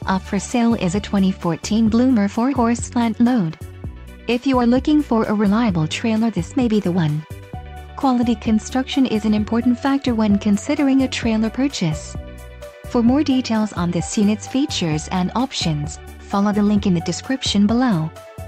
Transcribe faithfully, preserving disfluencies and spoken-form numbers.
Up for sale is a twenty fourteen Bloomer four horse slant load. If you are looking for a reliable trailer, this may be the one. Quality construction is an important factor when considering a trailer purchase. For more details on this unit's features and options, follow the link in the description below.